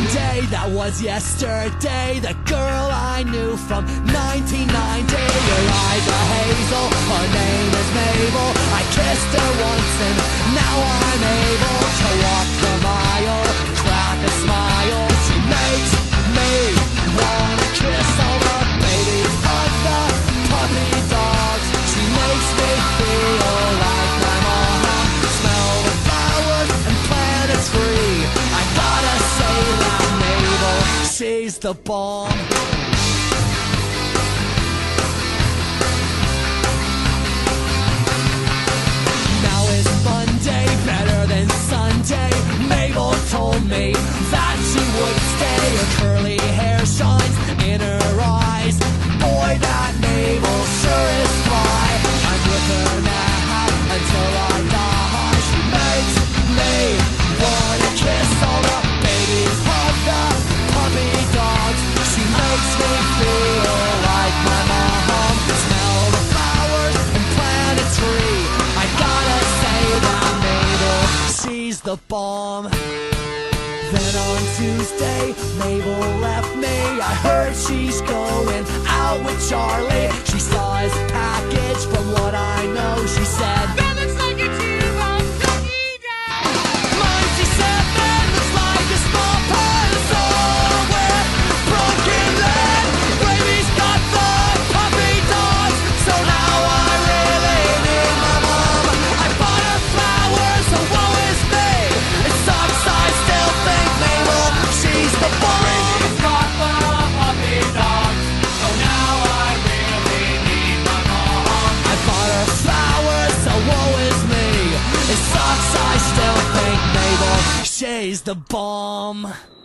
Monday, that was yesterday. The girl I knew from 1990. Her eyes are hazel, her name is Mabel. I kissed her once and now I'm able to walk the mile, crack a smile. She makes me wanna kiss all the babies of the puppy dogs. She makes me feel like my mom. Smell the flowers and plant a tree. I gotta say that Mabel, she's the bomb. Now is Monday better than Sunday? Mabel told me that she would stay. Her curly hair shines in her eyes. Boy, that Mabel sure is fly. I'm with her now until I die. She makes me wanna kiss all the babies of the puppy dogs. She makes me feel like my mom. Smell the flowers and plant a tree. I gotta say that Mabel, she's the bomb. Then on Tuesday, Mabel left me. I heard she's going out with Charlie. She saw his package. From what I know, she said, "That looks like a two-round cookie dough." mine, she said, that looks like a small puzzle with broken lead. Baby's got the puppy dogs, so now I really need my mom. I bought her flowers, so woe is me. It sucks, I still think Mabel, she's the bomb. Baby's got the puppy dogs, so now I really need my mom. I bought her flowers, so woe is me. It sucks, I still think Mabel, she's the bomb.